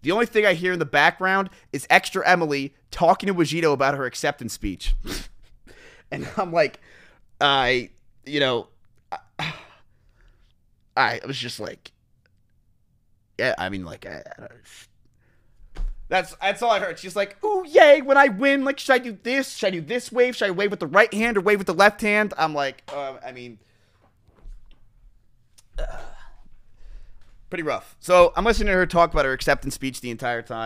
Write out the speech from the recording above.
The only thing I hear in the background is ExtraEmily talking to Vegito about her acceptance speech. And I'm like, I was just like, yeah, I mean, like, that's all I heard. She's like, ooh, yay, when I win, like, should I do this? Should I do this wave? Should I wave with the right hand or wave with the left hand? I'm like, pretty rough. So I'm listening to her talk about her acceptance speech the entire time.